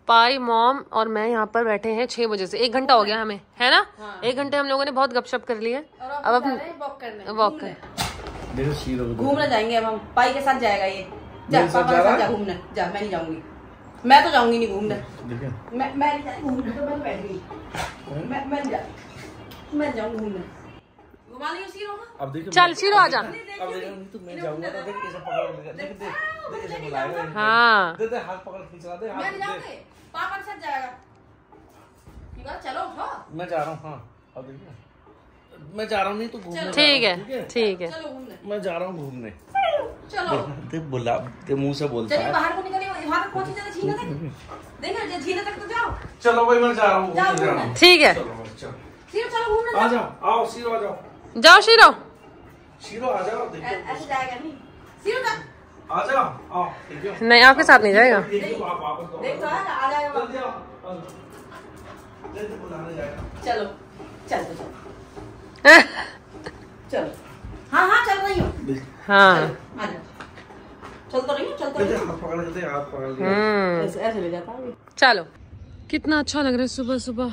पाई, mom और मैं यहाँ पर बैठे हैं 6 बजे से। 1 घंटा हो गया हमें, है ना? हाँ। 1 घंटे हम लोगों ने बहुत गपशप कर ली है। अब वॉक करने घूमने जाएंगे अब हम। पाई के साथ जाएगा ये। जा पापा के साथ जा घूमने। जा, मैं नहीं जाऊंगी। मैं तो जाऊंगी नहीं घूमने। मैं नहीं जाऊंगी घूमने, तो मैं बैठ गई। मैं जाऊंगी घूमने। घुमा लियो सीरो। अब देखो चल सीरो आ जा। अब देखो तो मैं जाऊंगा तो देख कैसे पकड़ लेगा। देख ऐसे बुलाएगा। हाँ दे हाथ पकड़ खींचा दे। मैं नहीं जाऊंगी, पापा के साथ जाएगा। ठीक है चलो। हाँ मैं जा रहा हूँ। हाँ अब देखिए मैं जा रहा हूँ। नहीं तो घूमने। ठीक है ठीक है, चलो घूमने। मैं जा रहा हूँ घूमने। चलो देख बुला ते मुंह से बोलता है। चलिए बाहर को निकलिए, वहां तक पहुंची चले झीले तक। देखो झीले तक तो जाओ। चलो भाई मैं जा रहा हूँ। ठीक है चलो घूमने। आ जाओ, आओ सीरो आ जाओ। जाओ शीरो, शीरो आ जाओ। ऐसे जाएगा नहीं शीरो, जा आ जाओ। आओ देखो। नहीं आपके साथ नहीं जाएगा। देख तो आ जाएगा। जल्दी आओ, जल्दी बुलाने जाएगा। चलो चल चलो। हाँ हाँ चल रही हूँ। हाँ आ जाओ। चल तो रही हूँ, चल तो रही हूँ। हाथ पकड़ लेते, हाथ पकड़ लिया। ऐसे ले जाता है। चलो कितना अच्छा लग रहा है सुबह सुबह।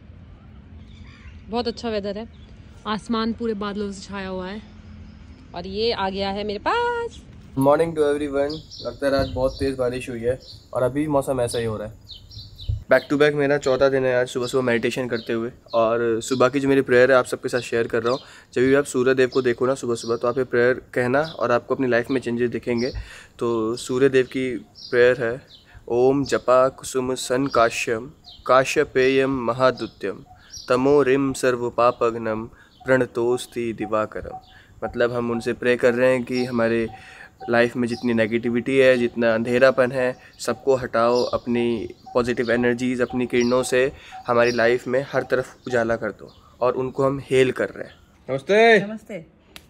बहुत अच्छा वेदर है, आसमान पूरे बादलों से छाया हुआ है और ये आ गया है मेरे पास। Morning to everyone. लगता है आज बहुत तेज़ बारिश हुई है और अभी मौसम ऐसा ही हो रहा है। बैक टू बैक मेरा 14 दिन है आज सुबह सुबह मेडिटेशन करते हुए। और सुबह की जो मेरी प्रेयर है आप सबके साथ शेयर कर रहा हूँ। जब भी आप सूर्य देव को देखो ना सुबह सुबह, तो आप ये प्रेयर कहना और आपको अपनी लाइफ में चेंजेस दिखेंगे। तो सूर्य देव की प्रेयर है, ओम जपा कुसुम सन काश्यम काश्यपेयम महादुत्यम तमो रिम सर्व पापघ्नम प्रणतोस्ति दिवाकरम। मतलब हम उनसे प्रे कर रहे हैं कि हमारे लाइफ में जितनी नेगेटिविटी है, जितना अंधेरापन है, सबको हटाओ। अपनी पॉजिटिव एनर्जीज, अपनी किरणों से हमारी लाइफ में हर तरफ उजाला कर दो। और उनको हम हेल कर रहे हैं। नमस्ते नमस्ते।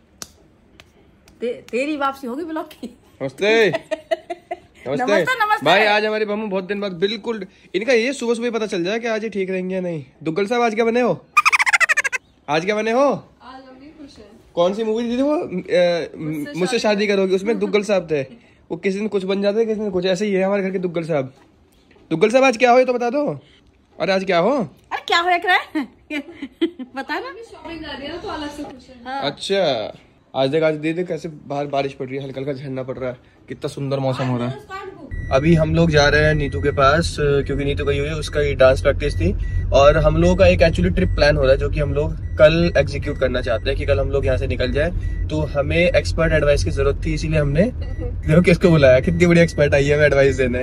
तेरी वापसी होगी ब्लॉग की। नमस्ते नमस्ते भाई। आज हमारी बहू बहुत दिन बाद बिल्कुल, इनका ये सुबह सुबह पता चल जाए कि आज ये ठीक रहेंगे या नहीं। दुग्गल साहब आज क्या बने हो? आज क्या बने हो? कौन सी मूवी थी वो मुझसे शादी करोगी, उसमें दुग्गल साहब थे। वो किसी दिन कुछ बन जाते, किसी दिन कुछ। ऐसे ही है हमारे घर के दुग्गल साहब। दुग्गल साहब आज क्या हो ये तो बता दो। अरे आज क्या हो? अरे क्या हो बता ना। शॉपिंग कर रही है तो अलग से कुछ है। हाँ। अच्छा आज दीदी कैसे बाहर बारिश पड़ रही है, हल्का हल्का झरना पड़ रहा है, कितना सुंदर मौसम हो रहा है। अभी हम लोग जा रहे हैं नीतू के पास, क्योंकि नीतू गई हुई है, उसका ये डांस प्रैक्टिस थी। और हम लोगों का एक एक्चुअली ट्रिप प्लान हो रहा है जो कि हम लोग कल एग्जीक्यूट करना चाहते हैं कि कल हम लोग यहाँ से निकल जाए। तो हमें एक्सपर्ट एडवाइस की जरूरत थी, इसीलिए हमने देखो किसको बुलाया। कितनी बड़ी एक्सपर्ट आई है हमें एडवाइस देने।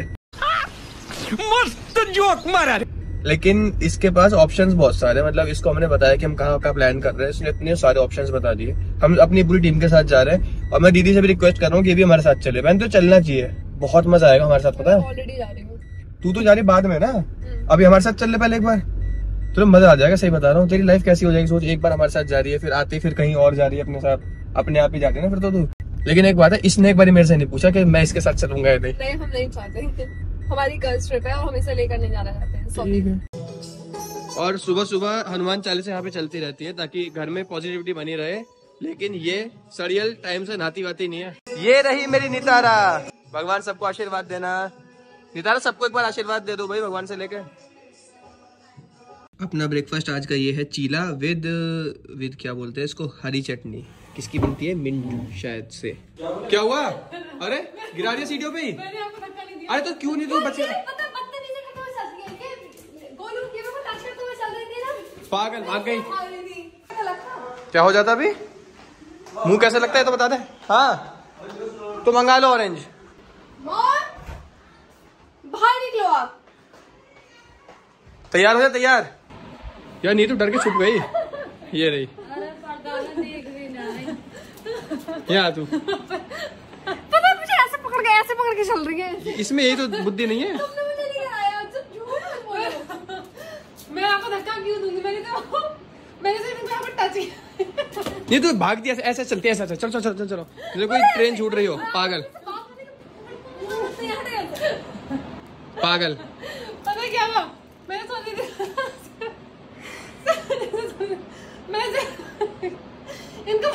मस्त जोक मारा। लेकिन इसके पास ऑप्शंस बहुत सारे, मतलब इसको हमने बताया कि हम कहाँ का प्लान कर रहे हैं, इसने इतने सारे ऑप्शंस बता दिए। हम अपनी पूरी टीम के साथ जा रहे हैं और मैं दीदी से भी रिक्वेस्ट कर रहा हूँ कि ये भी हमारे साथ चले। मैंने तो चलना चाहिए, बहुत मजा आएगा हमारे साथ। पता है ऑलरेडी जा रही हूँ। तू तो जा रही बाद में ना, अभी हमारे साथ चल ले पहले एक बार, तो मजा आ जाएगा। सही बता रहा हूँ, तेरी लाइफ कैसी हो जाएगी सोच। एक बार हमारे साथ जा रही है, फिर आती फिर कहीं और जा रही है अपने साथ, अपने आप ही जाती है ना फिर तो तू। लेकिन एक बात है, इसने एक बार मेरे से नहीं पूछा कि मैं इसके साथ चलूंगा या नहीं। हम नहीं चाहते, हमारी गर्ल्स ट्रिप है और हम इसे लेकर नहीं जाना चाहते हैं। और सुबह सुबह हनुमान चालीसा यहाँ पे चलती रहती है ताकि घर में पॉजिटिविटी बनी रहे। लेकिन ये सड़ियल टाइम से नहाती वाती नहीं है। ये रही मेरी नितारा। भगवान सबको आशीर्वाद देना। नितारा सबको एक बार आशीर्वाद दे दो भाई भगवान से लेकर। अपना ब्रेकफास्ट आज का ये है चीला विद क्या बोलते हैं इसको, हरी चटनी। किसकी बनती है? मिंट शायद से। क्या हुआ? अरे गिरा रही है सीढ़ियों पे ही। अरे तो क्यों नहीं, तो बच्चे पागल भाग गई। क्या हो जाता अभी? मुंह कैसे लगता है तो बता दे। हाँ तो मंगा लो ऑरेंज। बाहर निकलो आप। तैयार हो जा, तैयार। यार नहीं तो डर के छुप गई। ये रही। यहाँ तू पता मुझे ऐसे पकड़ के चल रही है। इसमें यही तो बुद्धि नहीं है। मैं आपको धक्का क्यों दूंगी? मैंने सिर्फ यहाँ पर टच किया। नहीं तो भागती ऐसे ऐसे चलती है, ऐसे चल चल चल चलो। जैसे कोई ट्रेन छूट रही हो। पागल पागल। पता क्या हुआ? मैंने सोची थी इनको।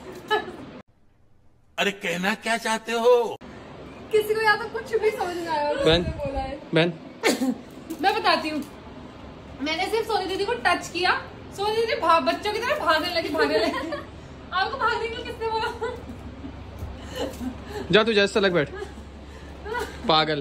अरे कहना क्या चाहते हो? किसी को या तो कुछ भी समझ नहीं आया। बहन मैं बताती हूँ, मैंने सिर्फ सोनी दीदी को टच किया, सोनी दीदी बच्चों की तरह भागने लगी। आपको भागने के लिए किसने बोला? जा तू जैसे लग बैठ पागल।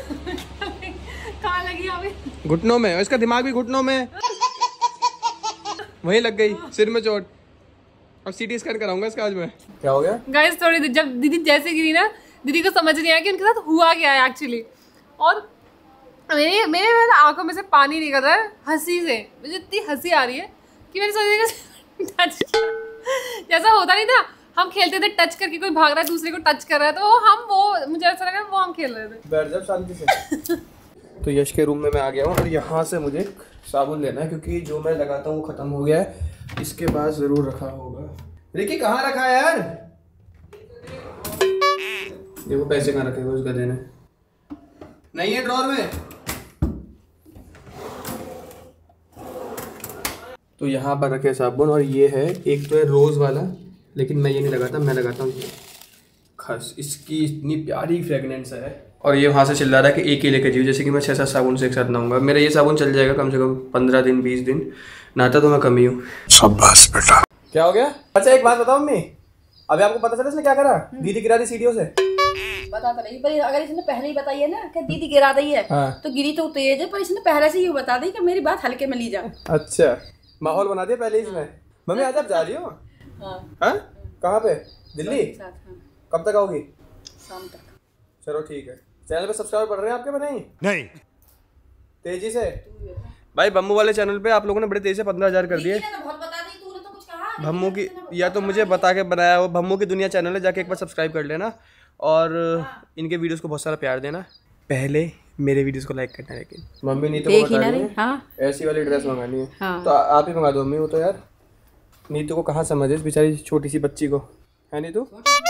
कहाँ लगी अभी? घुटनों में, इसका दिमाग भी घुटनों में वहीं लग गई, सिर में चोट। अब सीटी स्कैन कराऊंगा इसका आज मैं। क्या हो गया गाइस? थोड़ी जब दीदी जैसे गिरी ना, दीदी को समझ नहीं आया कि उनके साथ हुआ क्या है एक्चुअली, और मेरे आंखों में से पानी निकल रहा है हंसी से। मुझे इतनी हंसी आ रही है कि मैंने सोचा टच जैसा होता नहीं था, हम खेलते थे टच करके कोई भाग रहा है दूसरे को टच कर रहा है, तो वो मुझे ऐसा लगा वो हम खेल रहे थे। बैठ जा शांति से। तो यश के रूम में मैं आ गया हूँ और यहाँ से मुझे साबुन लेना है क्योंकि जो मैं लगाता हूँ वो खत्म हो गया है। इसके पास जरूर रखा होगा। रिकी कहाँ रखा है यार? देखो पैसे कहाँ रखे हुए उस गधे ने। नहीं है ड्रॉर में। तो यहाँ पर रखे साबुन और ये है, एक तो है रोज़ वाला, लेकिन मैं ये नहीं लगाता, मैं लगाता हूँ खस। इसकी इतनी प्यारी फ्रेगनेंस है। और ये वहाँ से चिल्ला रहा है कि एक ही लेके जीव, जैसे कि मैं 6-7 साबुन से एक साथ नहाऊंगा। मेरा ये साबुन चल जाएगा कम से कम 15 दिन 20 दिन, नहाता तो मैं कम ही हूँ। शाबाश बेटा। क्या हो गया? अच्छा एक बात बताओ मम्मी, अभी आपको पता चला इसने क्या करा? दीदी गिरा दी सीढ़ियों से। बता तो नहीं, पर अगर इसने पहले ही बताई है ना कि दीदी गिरा दी है, हाँ। तो गिरी तो तेज है, पर इसने पहले से ही बता दी कि मेरी बात हल्के में ली जा। अच्छा माहौल बना दिया पहले इसमें। मम्मी आज आप जा रही हो? हाँ। कहाँ पे? दिल्ली? कब तक आओगी? शाम तक। चलो ठीक है। चैनल पे सब्सक्राइबर बढ़ रहे हैं आपके में? नहीं तेजी से भाई। बम्मू वाले चैनल पे आप लोगों ने बड़े तेजी से 15,000 कर दिए। भम्मू की, या तो मुझे बता के बनाया हो। भम्मू की दुनिया चैनल है, जाके एक बार सब्सक्राइब कर लेना और इनके वीडियोस को बहुत सारा प्यार देना। पहले मेरे वीडियोस को लाइक करना। लेकिन मम्मी नीतू को बतानी है, हाँ? ऐसी वाली ड्रेस मंगानी है, हाँ। तो आप ही मंगा दो मम्मी। वो तो यार नीतू को कहाँ समझ है इस बेचारी छोटी सी बच्ची को, है नीतू?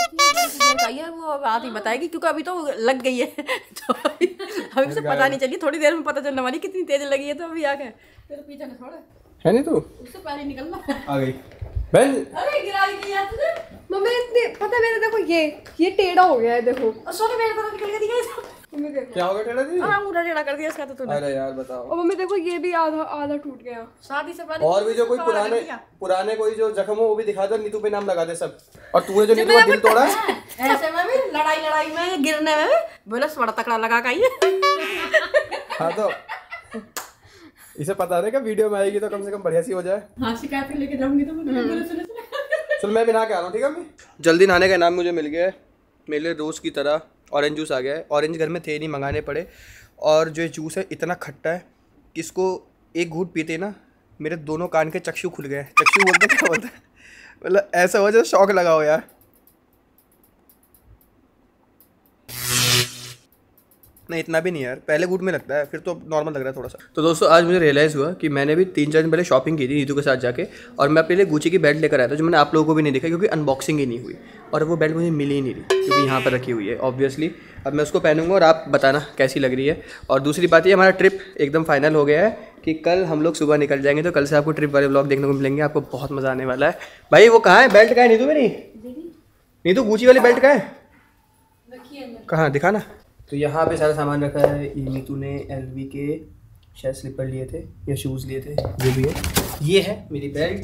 वो बात ही बताएगी क्योंकि अभी तो लग गई है तो अभी से पता नहीं चली, थोड़ी देर में पता चलने वाली कितनी तेज लगी है। तो अभी आ गए तेरे पीछे न छोड़े, है नीतू? उससे पहले निकलना आ गई बहन। अरे गिरा दी यार तुझे मम्मी। इतने पता है मेरे, देखो ये टेढ़ा हो गया है, देखो। और सोने मेरे तरफ निकल के दिया। मम्मी देखो क्या हो गया टेढ़ा दी? हां पूरा टेढ़ा कर दिया इसका तो तूने। अरे यार बताओ। और मम्मी देखो ये भी आधा टूट गया। शादी से पहले और भी जो कोई पुराने कोई जो जख्म हो वो भी दिखा दो, नीतू पे नाम लगा दे सब। और तूने जो नीतू का दिल तोड़ा ऐसे में भी लड़ाई में गिरने में बोले बड़ा तकड़ा लगा का ये। हाँ तो इसे पता है कि वीडियो में आएगी तो कम से कम बढ़िया सी हो जाए। हाँ शिकायत लेके जाऊंगी तो मुझे चल मैं भी नहा के आ रहा हूँ, ठीक है मम्मी? जल्दी नहाने का नाम मुझे मिल गया है। मेरे लिए रोज़ की तरह ऑरेंज जूस आ गया है। ऑरेंज घर में थे नहीं, मंगाने पड़े। और जो जूस है इतना खट्टा है कि इसको एक घूंट पीते ना मेरे दोनों कान के चक्षु खुल गए। चक्षु बोलते क्या होता है? मतलब ऐसा हुआ जैसे शौक लगा हो यार। नहीं इतना भी नहीं यार, पहले घूट में लगता है, फिर तो नॉर्मल लग रहा है थोड़ा सा। तो दोस्तों आज मुझे रियलाइज़ हुआ कि मैंने भी 3-4 दिन पहले शॉपिंग की थी नीतू के साथ जाके, और मैं अपने लिए गुची की बेल्ट लेकर आया था जो मैंने आप लोगों को भी नहीं देखा क्योंकि अनबॉक्सिंग ही नहीं हुई। और वो बेल्ट मुझे मिली ही नहीं रही क्योंकि यहाँ पर रखी हुई है ऑब्वियसली। अब मैं उसको पहनूंगा और आप बताना कैसी लग रही है। और दूसरी बात ये, हमारा ट्रिप एकदम फाइनल हो गया है कि कल हम लोग सुबह निकल जाएंगे। तो कल से आपको ट्रिप वाले ब्लॉग देखने को मिलेंगे, आपको बहुत मज़ा आने वाला है। भाई वो कहाँ है बेल्ट? कहाँ है नीतू मेरी? नीतू गुची वाली बेल्ट कहाँ है? कहाँ दिखाना। तो यहाँ पे सारा सामान रखा है। ये नीतू ने LV के शायद स्लीपर लिए थे या शूज़ लिए थे, जो भी है। ये है मेरी बेल्ट।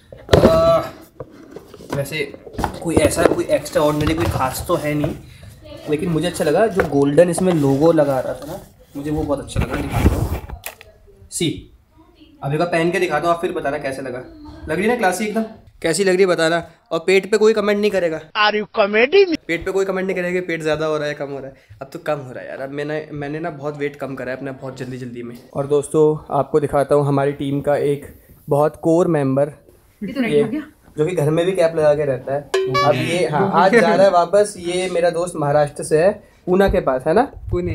वैसे कोई एक्स्ट्रा ऑर्डिनरी कोई खास तो है नहीं, लेकिन मुझे अच्छा लगा जो गोल्डन इसमें लोगो लगा रहा था ना, मुझे वो बहुत अच्छा लगा। दिखाता हूँ, सी अभी का पहन के दिखाता हूँ, आप फिर बताना कैसे लगा। लग रही ना क्लासी एकदम? कैसी लग रही है बताना। और पेट पे कोई कमेंट नहीं करेगा। Are you comedy? पेट पे कोई कमेंट नहीं करेगा पेट ज़्यादा हो रहा है कम हो रहा है। अब तो कम हो रहा है यार। अब मैंने ना बहुत वेट कम करा है अपना, बहुत जल्दी में। और दोस्तों आपको दिखाता हूँ हमारी टीम का एक बहुत कोर मेंबर, जो कि घर में भी कैप लगा के रहता है। अब ये हाँ आज जा रहा है वापस। ये मेरा दोस्त महाराष्ट्र से है, पूना के पास है ना? पुणे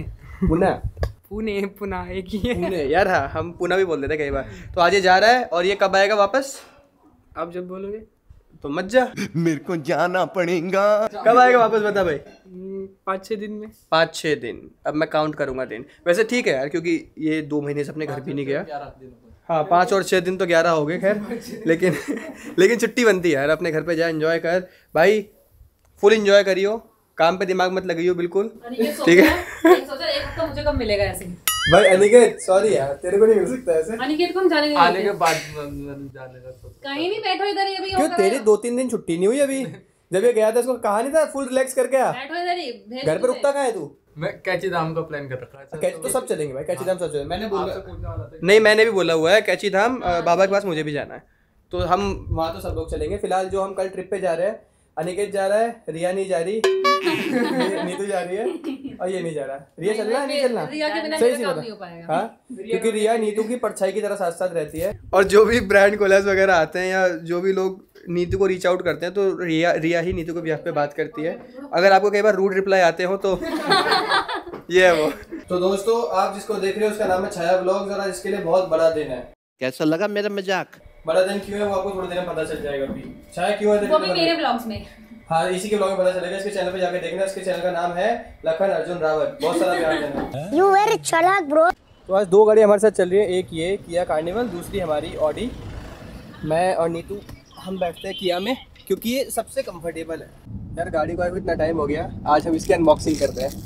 एक ही है पुणे यार। हाँ हम पूना भी बोल देते कई बार। तो आज ये जा रहा है और ये कब आएगा वापस? आप जब बोलोगे तो मत जा, मेरे को जाना पड़ेगा। कब आएगा वापस बता भाई? 5-6 दिन में। 5-6 दिन। अब मैं काउंट करूंगा दिन। वैसे ठीक है यार क्योंकि ये 2 महीने से अपने घर भी नहीं गया। हाँ 5 और 6 दिन तो 11 हो गए खैर। लेकिन छुट्टी बनती है यार, अपने घर पे जा, एंजॉय कर भाई, फुल एंजॉय करियो, काम पे दिमाग मत लगाइयो बिल्कुल, ठीक है? एक हफ्ता मुझे कब मिलेगा ऐसे? भाई अनिकेत सॉरी यार, तेरे को नहीं मिल सकता ऐसे। अनिकेत को हम जाने आने के बाद जाने का सोच। कहीं नहीं, बैठो इधर ही अभी। क्यों तेरी 2-3 दिन छुट्टी नहीं हुई अभी? जब ये गया था इसको कहा नहीं था फुल रिलैक्स करके आ? बैठो इधर ही, घर पे रुकता कहाँ है तू? मैं कैची धाम का प्लान कर रखा है। कैची तो सब चलेंगे भाई, कैची धाम सब चलेंगे। मैंने बोला नहीं, मैंने भी बोला हुआ है कैची धाम बाबा के पास मुझे भी जाना है, तो हम वहाँ तो सब लोग चलेंगे। फिलहाल जो हम कल ट्रिप पे जा रहे हैं, अनिकेत जा रहा है, रिया नहीं जा रही, नीतू जा रही है और ये नहीं जा रहा। रिया चलना है नहीं चलना? रिया के बिना सही मेरा काम बता। नहीं हो पाएगा। हाँ, क्योंकि रिया नीतू की परछाई की तरह साथ साथ रहती है। और जो भी ब्रांड कोलैब्स वगैरह आते हैं या जो भी लोग नीतू को रीच आउट करते हैं, तो रिया ही नीतू को बिहाफ पे बात करती है। अगर आपको कई बार रूड रिप्लाई आते हो तो ये है वो। तो दोस्तों आप जिसको देख रहे हो उसका नाम है छाया व्लॉग्स, और इसके लिए बहुत बड़ा दिन है। कैसा लगा मेरा मजाक? बड़ा दिन क्यों है वो आपको थोड़ी देर में पता चल जाएगा। अभी छाया क्यों है वो भी मेरे ब्लॉग्स में। हाँ, इसी के ब्लॉग में पता चलेगा। इसके चैनल पे जाके देखना। इसके चैनल का नाम है लखन अर्जुन रावत। बहुत सारा प्यार देना। You very चालाक ब्रो। तो आज 2 गाड़ी हमारे साथ चल रही है, एक ये किया कार्निवल, दूसरी हमारी ऑडी। मैं और नीतू हम बैठते हैं किया में क्योंकि ये सबसे कंफर्टेबल है। यार गाड़ी को इतना टाइम हो गया, आज हम इसकी अनबॉक्सिंग करते हैं।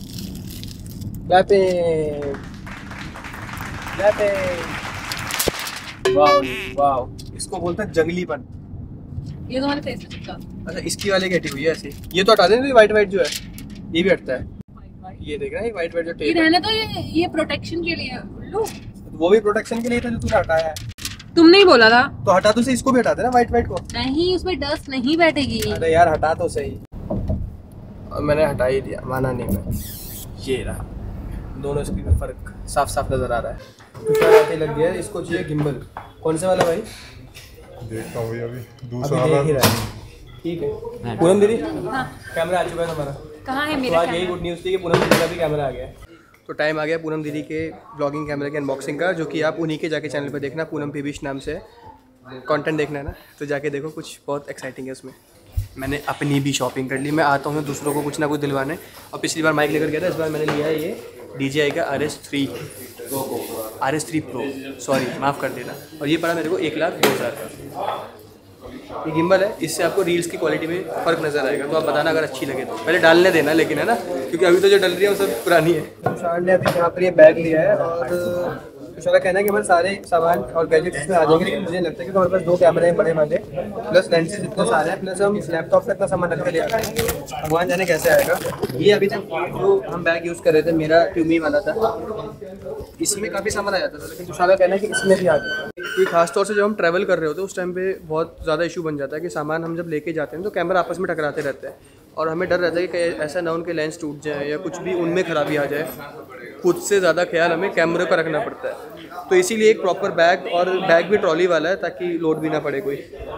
वाओ, इसको बोलते हैं जंगलीपन। ये तुम्हारे फेस पे चिपका। अच्छा, इसकी वाली हटी हुई है ऐसी। ये तो हटा देना, व्हाइट जो है ये भी हटता है। ये देख रहा है व्हाइट जो ये टेप रहने तो ये प्रोटेक्शन के लिए लो। वो भी प्रोटेक्शन के लिए था जो तूने हटाया है। तुमने ही बोला था। तो हटा तो से इसको भी हटा देना व्हाइट को। नहीं, उसमें डस्ट नहीं बैठेगी। अरे यार हटा तो सही। और मैंने हटा ही दिया, माना नहीं मैं। ये रहा, दोनों स्क्रीन में फर्क साफ साफ नजर आ रहा है। तुषार आते लग गया है, इसको चाहिए गिम्बल। कौन से वाला भाई? देखता हूँ अभी अभी दूसरा देख ही रहा है। ठीक है पूनम दीदी, कैमरा आ चुका है हमारा। कहाँ है तो मेरा आज यही गुड न्यूज़ थी कि पूनम दीदी का भी कैमरा आ गया है। तो टाइम आ गया पूनम दीदी के ब्लॉगिंग कैमरे के अनबॉक्सिंग का, जो कि आप उन्हीं के जाके चैनल पे देखना। पूनम पीबिश नाम से कंटेंट देखना है ना, तो जाके देखो, कुछ बहुत एक्साइटिंग है उसमें। मैंने अपनी भी शॉपिंग कर ली। मैं आता हूँ दूसरों को कुछ ना कुछ दिलवाने। और पिछली बार माइक लेकर गया था, इस बार मैंने लिया है ये DJI का RS3 Pro, सॉरी माफ़ कर देना। और ये पड़ा मेरे को 1,02,000 का। ये गिम्बल है, इससे आपको रील्स की क्वालिटी में फ़र्क नज़र आएगा। तो आप बताना अगर अच्छी लगे तो। पहले डालने देना लेकिन, है ना, क्योंकि अभी तो जो डल रही है वो सब पुरानी है। तुषार ने अभी यहाँ पर ये बैग लिया है और तुषार का कहना है कि हमारे सारे सामान और गैजेट्स इसमें आ जाएंगे। लेकिन मुझे लगता है कि हमारे पास 2 कैमरे हैं बड़े वाले, प्लस लेंसेज इतने सारे हैं, प्लस हम लैपटॉप का इतना सामान रख के ले आते हैं। भगवान जाने कैसे आएगा। ये अभी तक जो हम बैग यूज़ कर रहे थे, मेरा ट्यूमी वाला था, इसमें काफ़ी सामान आ जाता था। लेकिन तुषार का कहना है कि इसमें भी आ जाता है। क्योंकि खासतौर से जब हम ट्रैवल कर रहे होते हैं उस टाइम पे बहुत ज़्यादा इशू बन जाता है कि सामान हम जब लेके जाते हैं तो कैमरा आपस में टकराते रहते हैं, और हमें डर रहता है कि ऐसा ना उनके लेंस टूट जाए या कुछ भी उनमें खराबी आ जाए। खुद से ज़्यादा ख्याल हमें कैमरे का रखना पड़ता है। तो इसीलिए एक प्रॉपर बैग, और बैग भी ट्रॉली वाला है ताकि लोड भी ना पड़े कोई।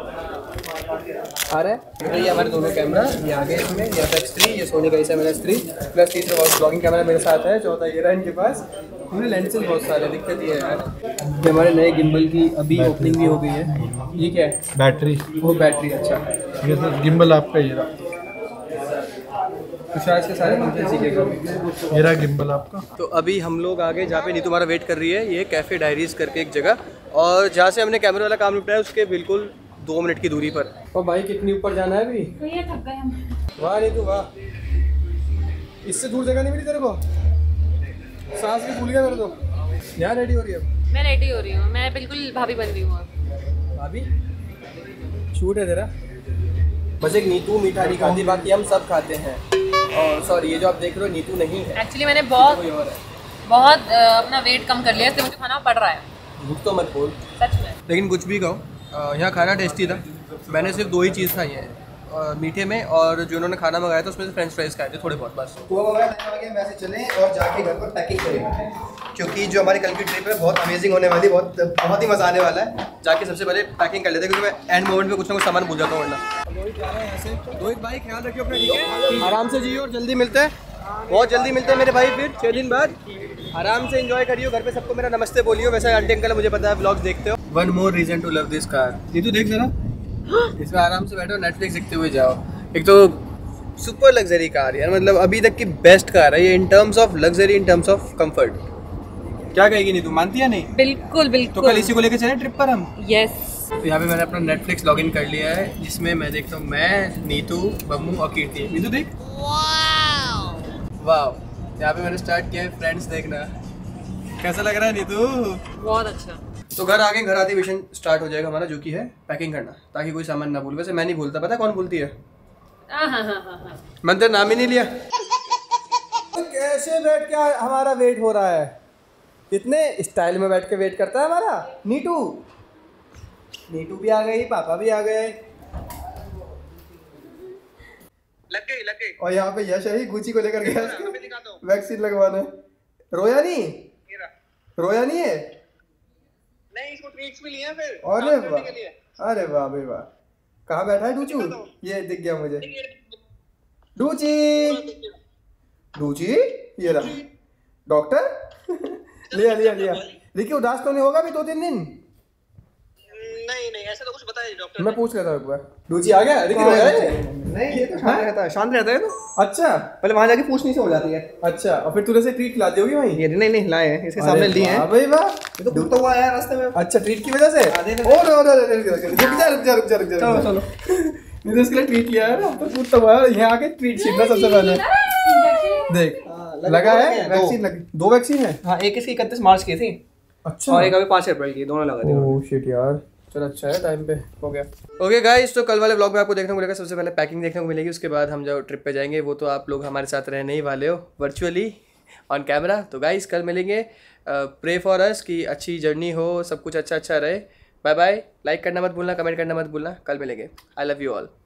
आ रहा है तो ये हमारे दोनों कैमरा, ये आगे इसमें, ये X3, ये सोनी का मेरा S3, प्लस तीसरा ब्लॉगिंग कैमरा मेरे साथ है, चौथा ये रहा इनके पास। हमने लेंसेज बहुत सारे, दिक्कत ये है यार। ये हमारे नए गिम्बल की अभी ओपनिंग भी हो गई है। ये क्या है? बैटरी। वो बैटरी। अच्छा, ये सर गिम्बल आपका ये रहा। तुषार के सारे फंक्शन सीखेगा। ये रहा गिम्बल आपका। तो अभी हम लोग आगे जहाँ पे नीतू हमारा वेट कर रही है, ये कैफ़े डायरीज करके एक जगह, और जहाँ से हमने कैमरे वाला काम निपटाया उसके बिल्कुल 2 मिनट की दूरी पर। और भाई कितनी ऊपर जाना है अभी? ये थक गए हम। वाह नीतू वाह, इससे दूर जगह नहीं मिली तेरे को? सांस भी भूल गया मेरे तो। यहाँ रेडी हो रही है? मैं रेडी हो रही हूँ, मैं बिल्कुल भाभी बन रही हूँ। भाभी शूट है तेरा? बस एक नीतू मीठा नहीं खाती, बाकी हम सब खाते हैं। और सॉरी, ये जो आप देख रहे हो नीतू नहीं है, एक्चुअली मैंने बहुत अपना वेट कम कर लिया, इसलिए मुझे खाना पड़ रहा है। भूख तो मत बोल सच में। लेकिन कुछ भी कहो, यहाँ खाना टेस्टी था। मैंने सिर्फ 2 ही चीज़ खाई है मीठे में, और जो उन्होंने खाना मंगाया था उसमें से फ्रेंच फ्राइज खाए थे थोड़े बहुत, बस। तो अब हमारा टाइम आ गया, वैसे चलें और जाके घर पर पैकिंग करेंगे, क्योंकि जो हमारी कल की ट्रिप है बहुत अमेजिंग होने वाली, बहुत ही मज़ा आने वाला है। जाके सबसे पहले पैकिंग कर लेते हैं, क्योंकि मैं एंड मोमेंट में कुछ ना कुछ सामान भूल जाता हूँ वरना। रोहित जा रहे हैं यहाँ से। रोहित भाई ख्याल रखियो अपना, ठीक है? आराम से जियो और जल्दी मिलते हैं, बहुत जल्दी मिलते हैं मेरे भाई। फिर 6 दिन बाद आराम से एंजॉय करियो। घर पे सबको मेरा नमस्ते बोलियो। वैसे आंटी अंकल मुझे पता है व्लॉग्स देखते हो। One more reason to love this car. ये तो देख जरा, इसमें आराम से बैठो, नेटफ्लिक्स देखते हुए जाओ। एक तो सुपर लग्जरी कार यार, मतलब अभी तक की बेस्ट कार है ये in terms of luxury, in terms of comfort. क्या कहेगी नीतू, मानती है नहीं? बिल्कुल बिल्कुल। तो कल इसी को लेकर चले ट्रिप पर हम। यस। तो यहाँ पे मैंने अपना नेटफ्लिक्स लॉगिन कर लिया है, जिसमें मैं देखता हूँ, मैं, नीतू, बम्मू और कीर्ति। नीतू देख, वाह। यहाँ पे मैंने स्टार्ट किया है फ्रेंड्स देखना। कैसा लग रहा है नीतू? बहुत अच्छा। तो घर आके घर आते मिशन स्टार्ट हो जाएगा हमारा, जो कि है पैकिंग करना, ताकि कोई सामान ना भूल। वैसे मैं नहीं भूलता, पता कौन भूलती है? मैंने तेरा नाम ही नहीं लिया। कैसे बैठ के हमारा वेट हो रहा है, कितने स्टाइल में बैठ के वेट करता है हमारा नीटू। नीटू भी आ गई, पापा भी आ गए, लग गई। और यहाँ पे यश है, गुची को लेकर गया वैक्सीन लगवाने। रोया नहीं है? नहीं, इसको ट्रीट्स भी लिए फिर। अरे वाह भाई वाह। कहाँ बैठा है डूचू? ये दिख गया मुझे, डूची ये रहा डॉक्टर। लिया। देखिए उदास तो नहीं होगा अभी 2-3 दिन? नहीं ऐसा तो कुछ बताया डॉक्टर। मैं पूछ लेता हूँ एक बार। डूची आ गया? नहीं ये तो शांत रहता है तो। अच्छा, पहले वहाँ जाके पूछनी से हो जाती है। अच्छा, और फिर तूने से ट्रीट खिला दी होगी वहीं? ये नहीं लाए हैं, इसके सामने लिए हैं। भाई वाह, तो डूबता हुआ आया रास्ते में। अच्छा, ट्रीट की वजह से? रुक जा। चलो नहीं तो इसके लिए ट्रीट लिया है ना, तो कूदता हुआ यहाँ आके ट्रीट सीखना सबसे पहले। देख लगा है वैक्सीन, लगी 2 वैक्सीन है। हाँ, एक इसकी 31 मार्च की थी। अच्छा, और एक अभी 5 अप्रैल की, दोनों लगा दी। ओह शिट यार, चल अच्छा है, टाइम पे हो गया। ओके गाइस, तो कल वाले व्लॉग में आपको देखने को मिलेगा, सबसे पहले पैकिंग देखने को मिलेगी, उसके बाद हम जो ट्रिप पे जाएंगे वो तो आप लोग हमारे साथ रहने ही वाले हो वर्चुअली ऑन कैमरा। तो गाइस कल मिलेंगे, प्रे फॉर अस कि अच्छी जर्नी हो, सब कुछ अच्छा रहे। बाय बाय, लाइक करना मत भूलना, कमेंट करना मत भूलना, कल मिलेंगे। I love you all.